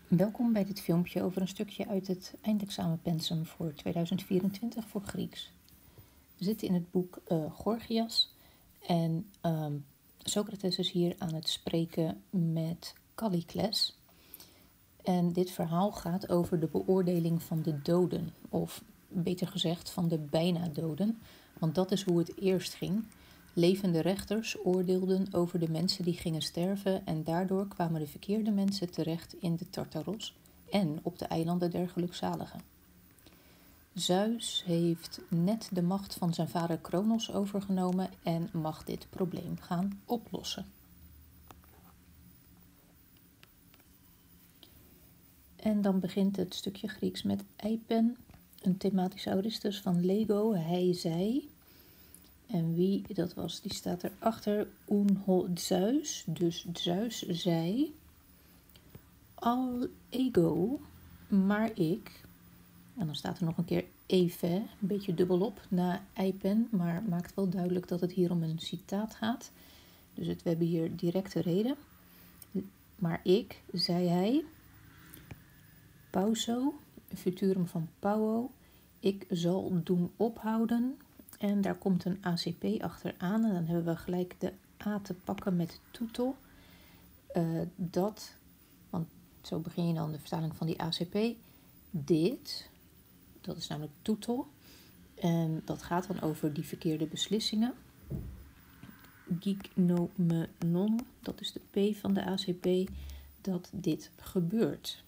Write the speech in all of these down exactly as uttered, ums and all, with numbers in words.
Welkom bij dit filmpje over een stukje uit het eindexamenpensum voor tweeduizend vierentwintig voor Grieks. We zitten in het boek uh, Gorgias en um, Socrates is hier aan het spreken met Kallikles. En dit verhaal gaat over de beoordeling van de doden, of beter gezegd van de bijna doden, want dat is hoe het eerst ging. Levende rechters oordeelden over de mensen die gingen sterven en daardoor kwamen de verkeerde mensen terecht in de Tartaros en op de eilanden der gelukzaligen. Zeus heeft net de macht van zijn vader Kronos overgenomen en mag dit probleem gaan oplossen. En dan begint het stukje Grieks met eipen, een thematische aoristus van Lego, hij, zij. En wie dat was, die staat erachter. Unho Zeus, dus Zeus zei. Al ego, maar ik. En dan staat er nog een keer Eve, een beetje dubbelop na eipen, maar maakt wel duidelijk dat het hier om een citaat gaat. Dus het, we hebben hier directe reden. Maar ik, zei hij. Pauso, futurum van pauo. Ik zal doen ophouden. En daar komt een A C P achteraan. En dan hebben we gelijk de A te pakken met tuto. Uh, dat, want zo begin je dan de vertaling van die A C P. Dit, dat is namelijk tuto. En dat gaat dan over die verkeerde beslissingen. Gignomenon, dat is de P van de A C P, dat dit gebeurt.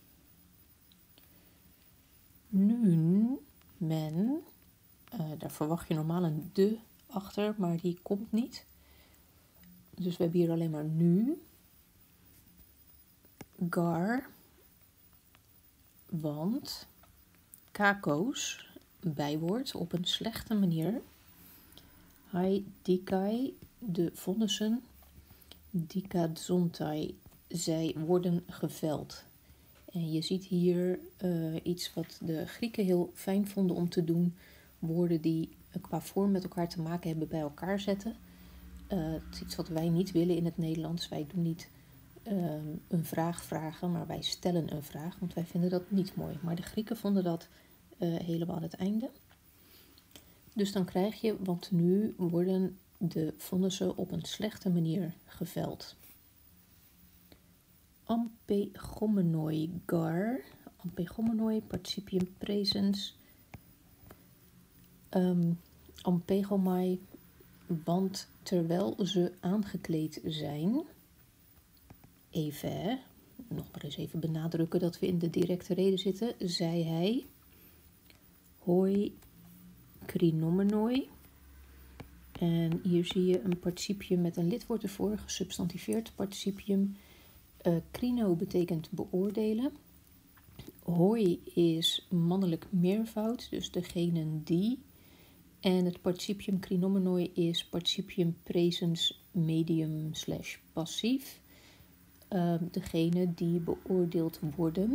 Nu, men... Uh, daar verwacht je normaal een de achter, maar die komt niet. Dus we hebben hier alleen maar nu. Gar. Want. Kako's. Bijwoord op een slechte manier. Hai dikai. De vonnissen. Dikadzontai. Zij worden geveld. En je ziet hier uh, iets wat de Grieken heel fijn vonden om te doen. Woorden die qua vorm met elkaar te maken hebben bij elkaar zetten. Uh, het is iets wat wij niet willen in het Nederlands. Wij doen niet uh, een vraag vragen, maar wij stellen een vraag. Want wij vinden dat niet mooi. Maar de Grieken vonden dat uh, helemaal aan het einde. Dus dan krijg je, want nu worden de vonnissen op een slechte manier geveld. Ampegomenoi gar. Ampegomenoi, participium presens. Um, ampegomai, want terwijl ze aangekleed zijn, even, nog maar eens even benadrukken dat we in de directe reden zitten, zei hij, hoi krinomenoi. En hier zie je een participium met een lidwoord ervoor, gesubstantiveerd participium. Uh, krino betekent beoordelen. Hoi is mannelijk meervoud, dus degenen die. En het participium krinomenoi is participium presens medium slash passief. Uh, degene die beoordeeld worden.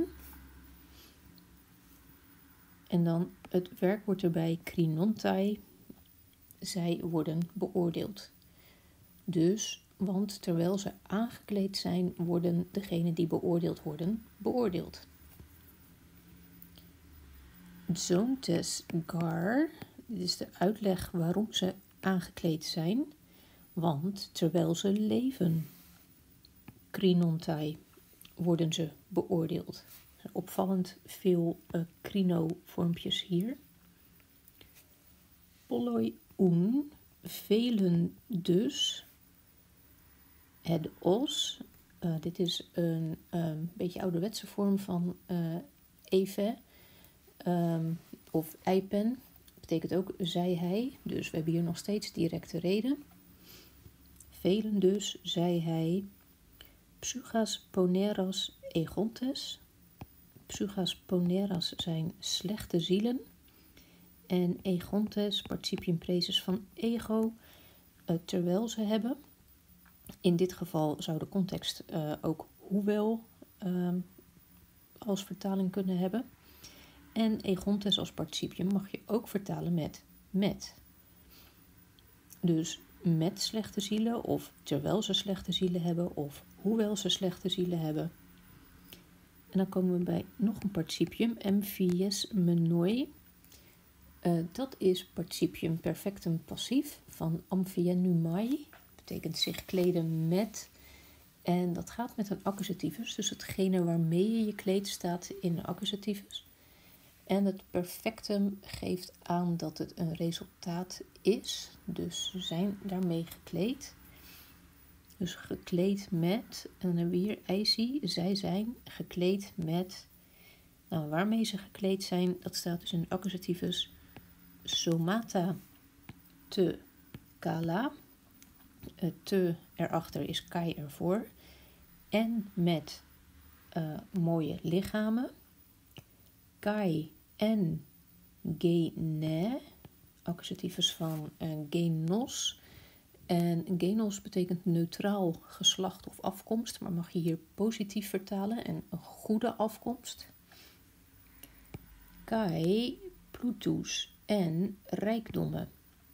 En dan het werkwoord erbij krinontai. Zij worden beoordeeld. Dus, want terwijl ze aangekleed zijn, worden degenen die beoordeeld worden, beoordeeld. Zontes gar. Dit is de uitleg waarom ze aangekleed zijn. Want terwijl ze leven, krinontai, worden ze beoordeeld. Opvallend veel uh, krino-vormpjes hier. Polloi un, velen dus. Het os, uh, dit is een um, beetje ouderwetse vorm van uh, eve um, of eipen. Betekent ook zei hij, dus we hebben hier nog steeds directe reden. Velen dus, zei hij, psychas poneras egontes. Psychas poneras zijn slechte zielen. En egontes, participium praeses van ego, uh, terwijl ze hebben. In dit geval zou de context uh, ook hoewel uh, als vertaling kunnen hebben. En egontes als participium mag je ook vertalen met met. Dus met slechte zielen of terwijl ze slechte zielen hebben of hoewel ze slechte zielen hebben. En dan komen we bij nog een participium, emphies menoi. Uh, dat is participium perfectum passief van amphienumai. Betekent zich kleden met. En dat gaat met een accusativus. Dus hetgene waarmee je je kleedt staat in een accusativus. En het perfectum geeft aan dat het een resultaat is. Dus ze zijn daarmee gekleed. Dus gekleed met. En dan hebben we hier eisi. Zij zijn gekleed met. Nou, waarmee ze gekleed zijn, dat staat dus in de accusativus. Somata te kala. Uh, te erachter is kai ervoor. En met uh, mooie lichamen. Kai en gene. Accusativus van uh, genos. En genos betekent neutraal geslacht of afkomst. Maar mag je hier positief vertalen. En een goede afkomst. Kai, plutus en rijkdommen.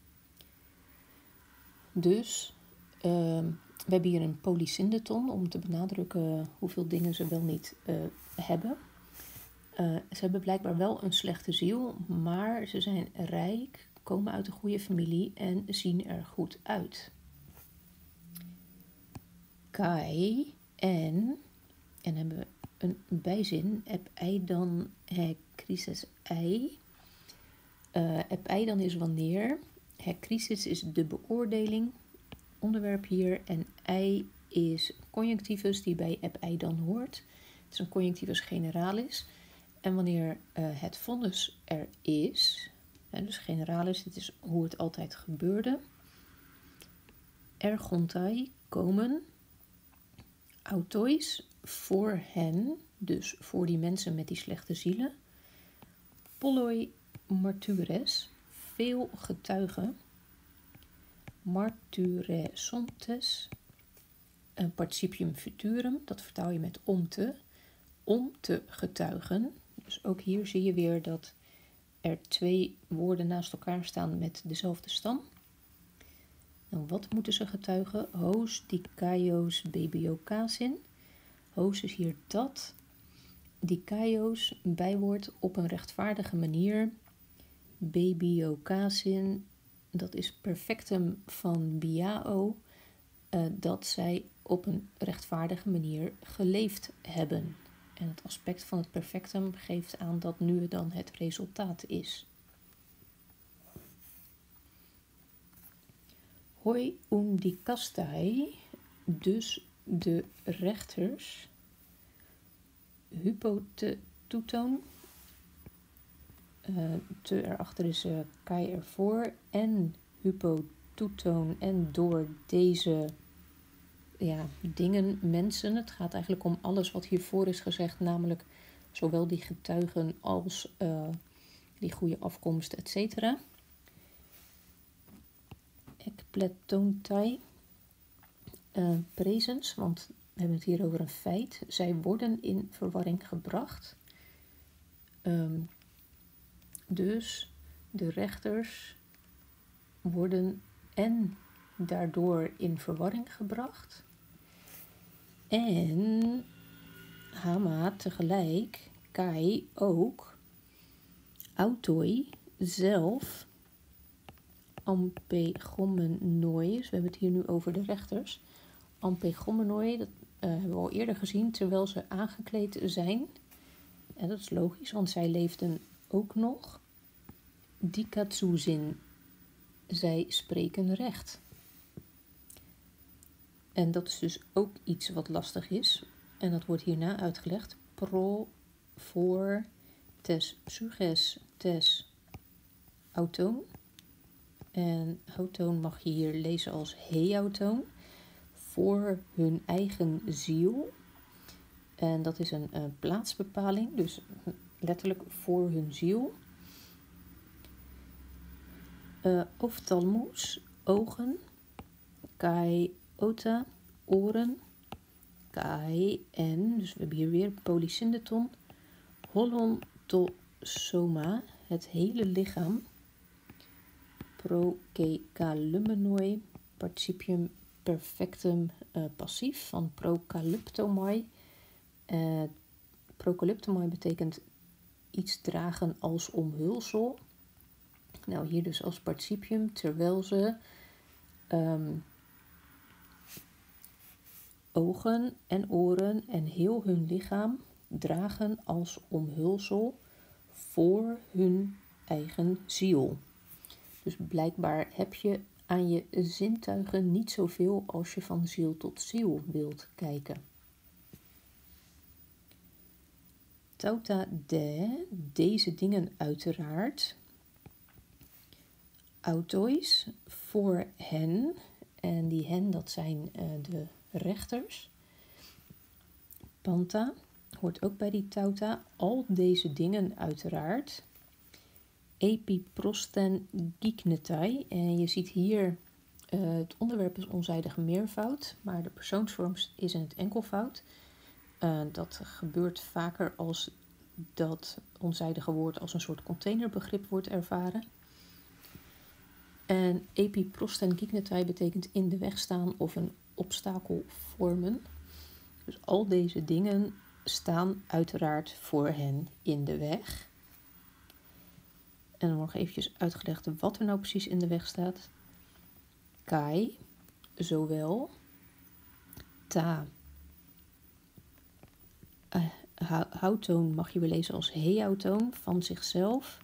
Dus uh, we hebben hier een polysyndeton om te benadrukken hoeveel dingen ze wel niet uh, hebben. Uh, ze hebben blijkbaar wel een slechte ziel, maar ze zijn rijk, komen uit een goede familie en zien er goed uit. Kai en, en hebben we een bijzin, ep ei dan he crisis ei. Uh, ep ei dan is wanneer, he crisis is de beoordeling, onderwerp hier, en ei is conjunctivus die bij ep ei dan hoort. Het is een conjunctivus generalis. En wanneer uh, het vonnis er is, hè, dus generalis, dit is hoe het altijd gebeurde. Ergontai komen, autois voor hen, dus voor die mensen met die slechte zielen. Polloi martures, veel getuigen. Marturesontes, een participium futurum, dat vertaal je met om te, om te getuigen. Dus ook hier zie je weer dat er twee woorden naast elkaar staan met dezelfde stam. En wat moeten ze getuigen? Hos dikaios babiokasin. Hos is hier dat. Dikaios, bijwoord op een rechtvaardige manier. Babiokasin, dat is perfectum van biao. Uh, dat zij op een rechtvaardige manier geleefd hebben. En het aspect van het perfectum geeft aan dat nu dan het resultaat is. Hoi undicastai, dus de rechters. Hypotetuton, uh, te erachter is uh, kai ervoor. En hypotetuton en door deze ja, dingen, mensen. Het gaat eigenlijk om alles wat hiervoor is gezegd, namelijk zowel die getuigen als uh, die goede afkomst, et cetera. Ekpletontai, uh, presens, want we hebben het hier over een feit. Zij worden in verwarring gebracht. Um, dus de rechters worden en daardoor in verwarring gebracht. En Hama tegelijk, Kai ook, Autoi zelf, Ampegomenoi, dus we hebben het hier nu over de rechters. Ampegomenoi, dat uh, hebben we al eerder gezien, terwijl ze aangekleed zijn. En dat is logisch, want zij leefden ook nog. Dikatsuzin, zij spreken recht. En dat is dus ook iets wat lastig is. En dat wordt hierna uitgelegd. Pro, voor, tes, suges, tes, autoon. En autoon mag je hier lezen als heautoon. Voor hun eigen ziel. En dat is een, een plaatsbepaling. Dus letterlijk voor hun ziel. Uh, Oftalmus, ogen. Kai, ota, oren. Kai en, dus we hebben hier weer polysyndeton. Holon to soma, het hele lichaam. Prokekalummenoi, participium perfectum uh, passief van prokaluptomai. Uh, Procalyptomai betekent iets dragen als omhulsel. Nou, hier dus als participium, terwijl ze um, ogen en oren en heel hun lichaam dragen als omhulsel voor hun eigen ziel. Dus blijkbaar heb je aan je zintuigen niet zoveel als je van ziel tot ziel wilt kijken. Tauta de, deze dingen uiteraard. Autois, voor hen. En die hen, dat zijn uh, de rechters. Panta, hoort ook bij die tauta. Al deze dingen uiteraard. Epiprosten gignetai. En je ziet hier, uh, het onderwerp is onzijdige meervoud, maar de persoonsvorm is in het enkelvoud. Uh, dat gebeurt vaker als dat onzijdige woord als een soort containerbegrip wordt ervaren. En epiprosten gignetai betekent in de weg staan of een obstakel vormen. Dus al deze dingen staan uiteraard voor hen in de weg. En dan nog eventjes uitgelegd wat er nou precies in de weg staat. Kai, zowel. Ta, uh, houtoon mag je wel lezen als heautoon, van zichzelf.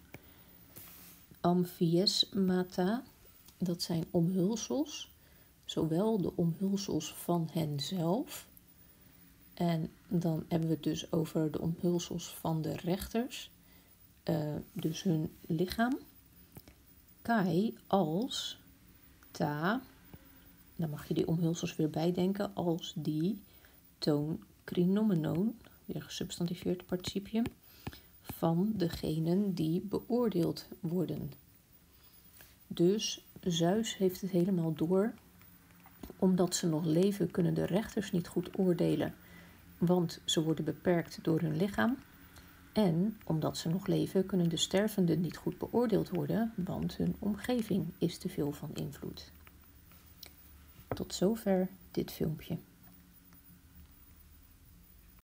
Amphiesmata, dat zijn omhulsels. Zowel de omhulsels van henzelf. En dan hebben we het dus over de omhulsels van de rechters. Uh, dus hun lichaam. Kai als ta, dan mag je die omhulsels weer bijdenken, als die toon krinomenoon, weer gesubstantiveerd participium, van degenen die beoordeeld worden. Dus Zeus heeft het helemaal door. Omdat ze nog leven kunnen de rechters niet goed oordelen, want ze worden beperkt door hun lichaam. En omdat ze nog leven kunnen de stervenden niet goed beoordeeld worden, want hun omgeving is te veel van invloed. Tot zover dit filmpje.